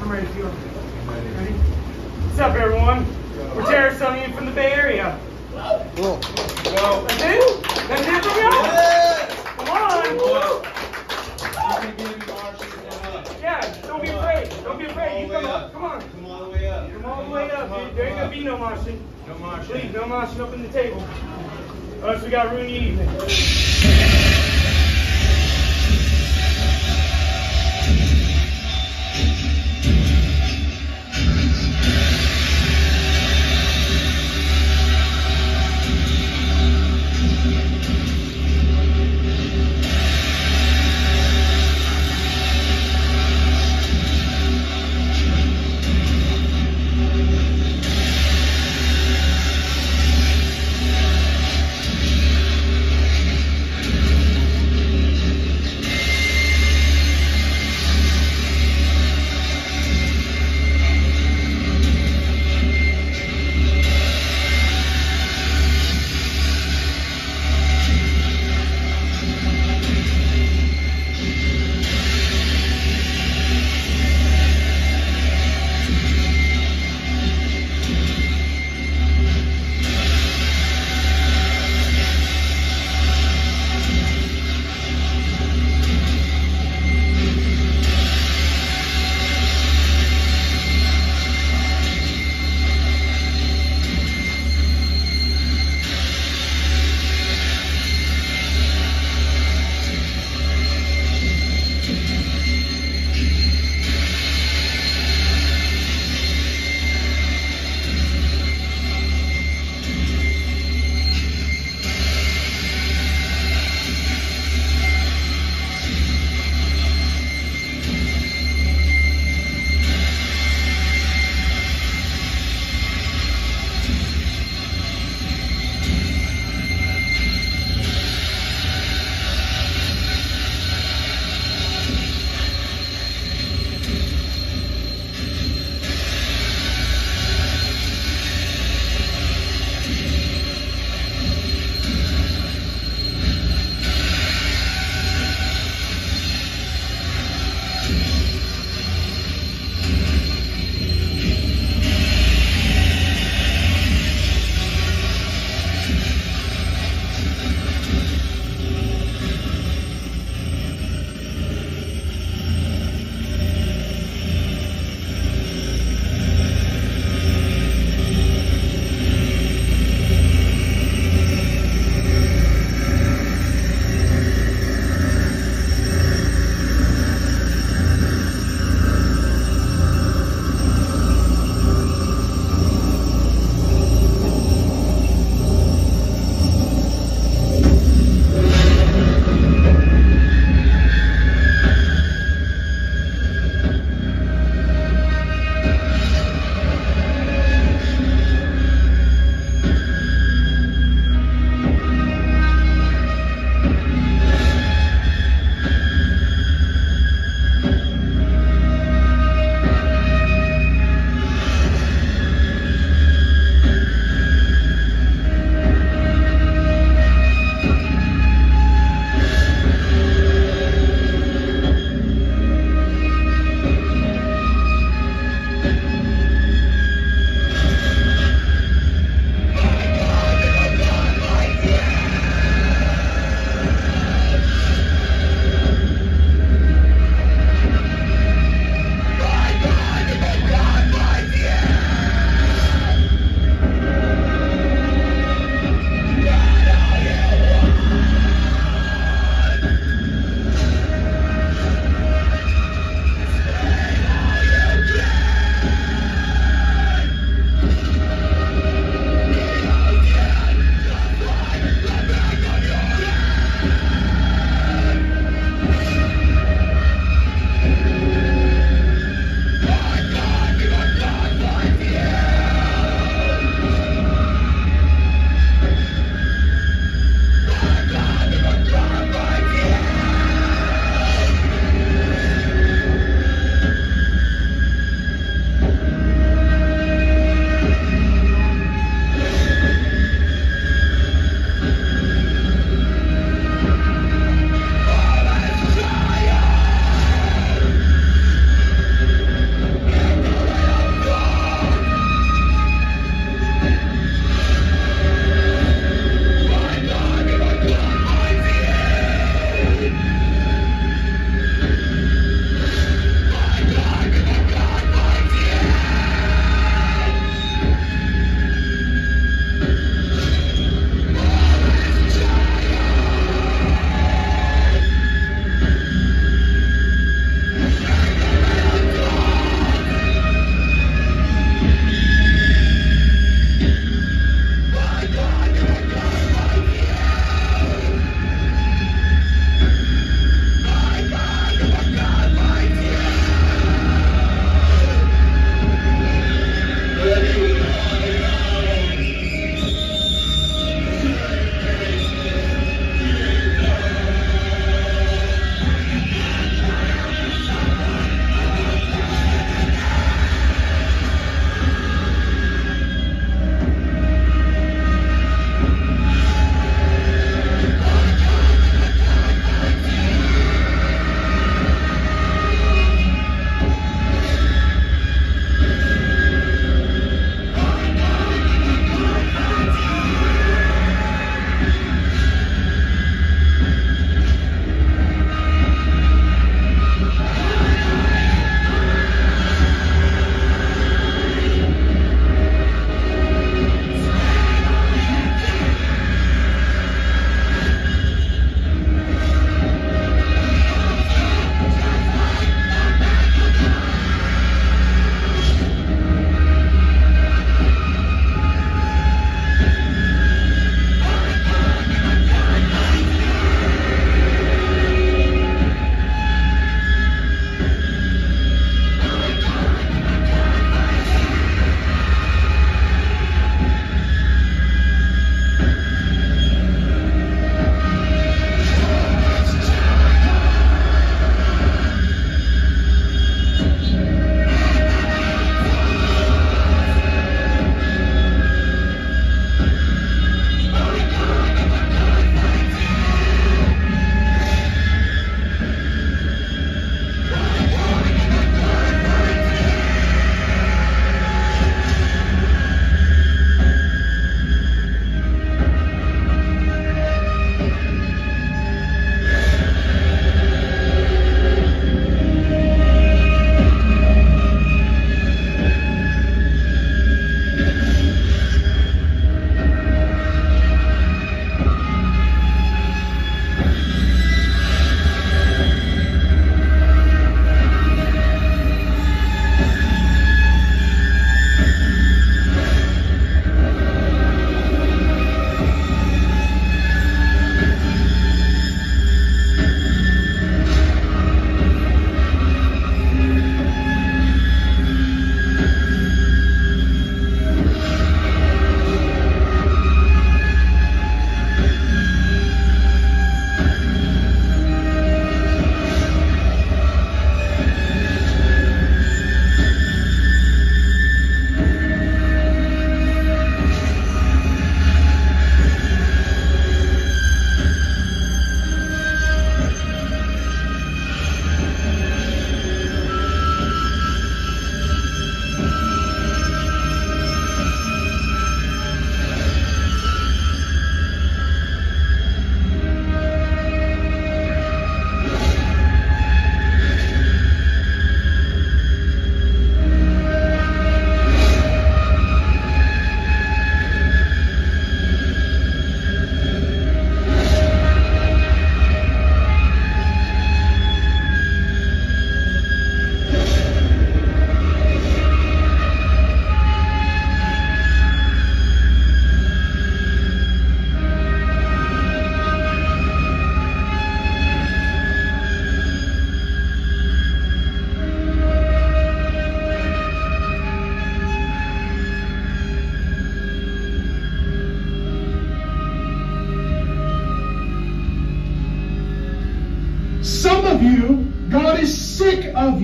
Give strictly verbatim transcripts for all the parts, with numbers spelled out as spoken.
I'm ready to go. Ready? What's up, everyone? We're Terror Sunny from the Bay Area. Cool. Go. That's it? That's it from y'all? Yeah. Come on. Yeah, don't be afraid. Don't be afraid. You come up. Come on. Come all the way up. Come all the way up, dude. There ain't gonna be no moshing. No moshing. Please, no moshing up in the table. Or else we got ruined the evening.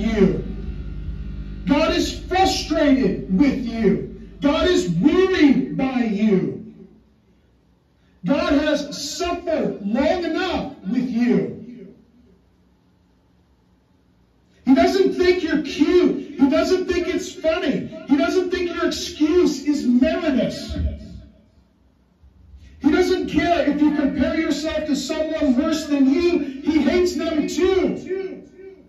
you. God is frustrated with you. God is worried by you. God has suffered long enough with you. He doesn't think you're cute. He doesn't think it's funny. He doesn't think your excuse is meritorious. He doesn't care if you compare yourself to someone worse than you. He hates them too.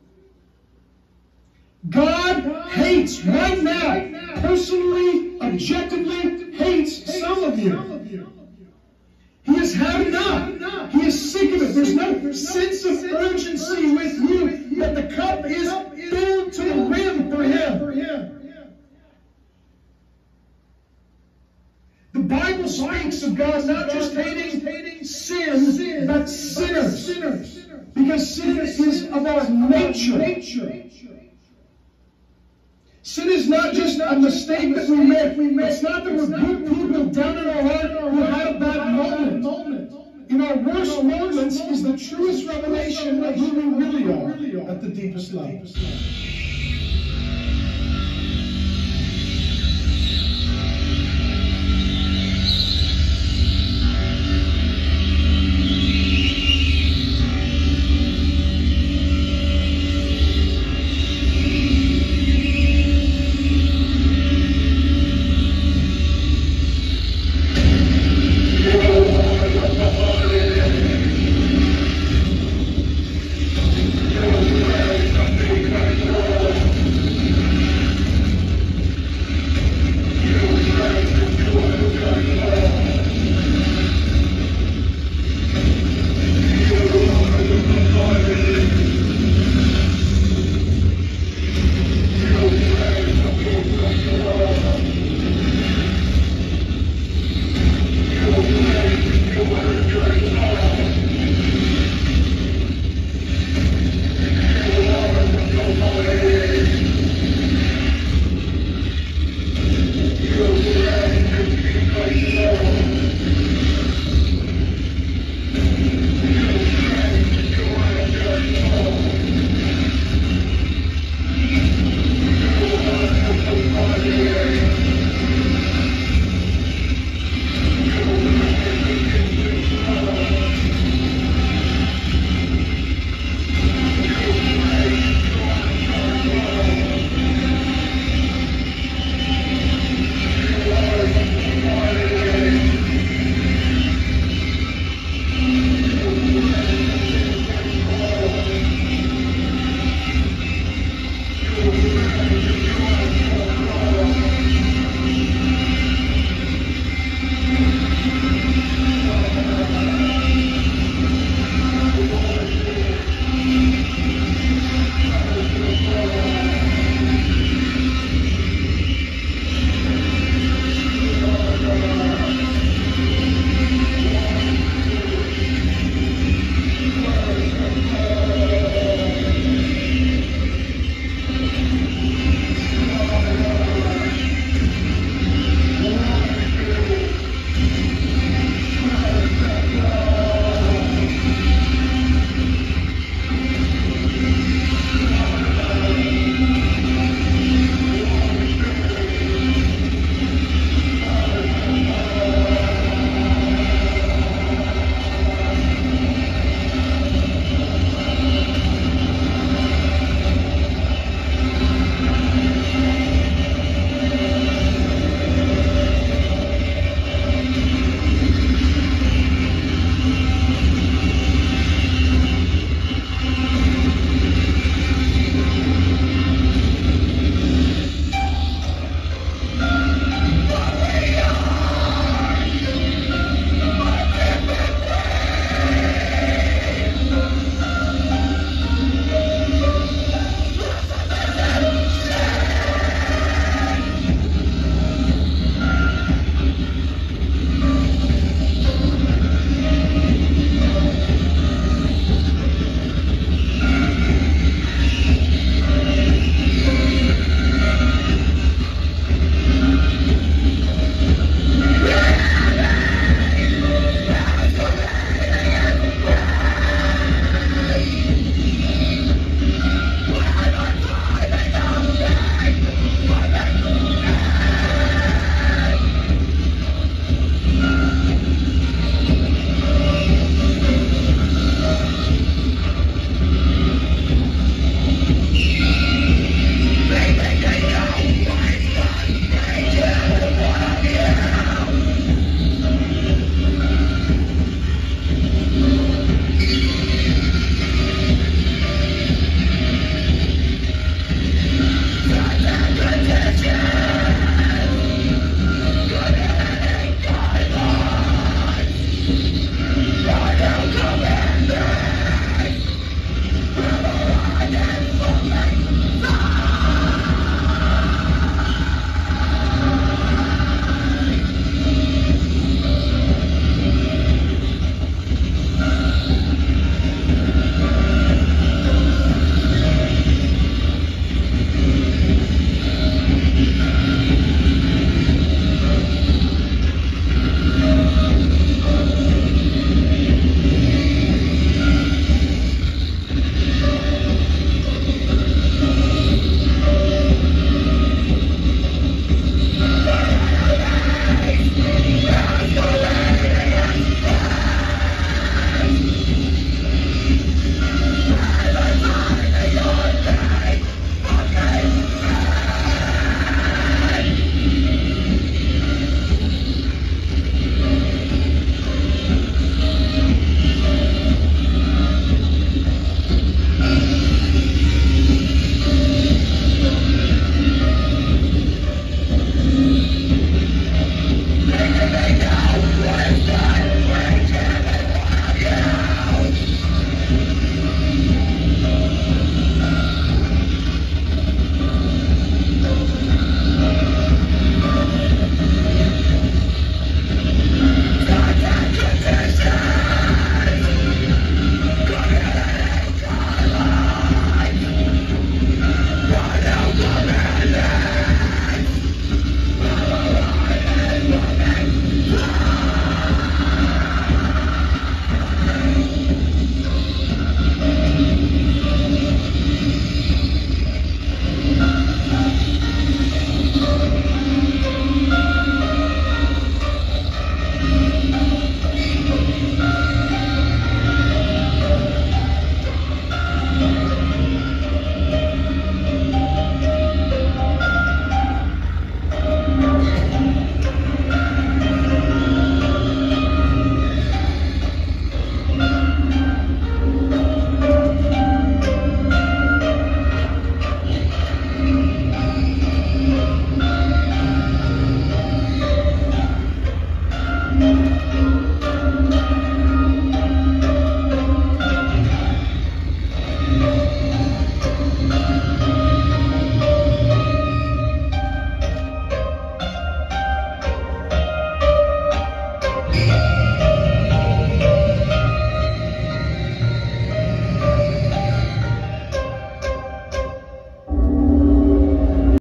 God hates right now, personally, objectively, hates some of you. He has had enough. He is sick of it. There's no sense of urgency with you that the cup is filled to the rim for him. The Bible speaks of God not just hating sin, but sinners. Because sin is of our nature. Sin is not just a mistake that we make. It's not that we're good people down in our heart who had a bad moment. In our worst moments is the truest revelation of who we really are at the deepest level.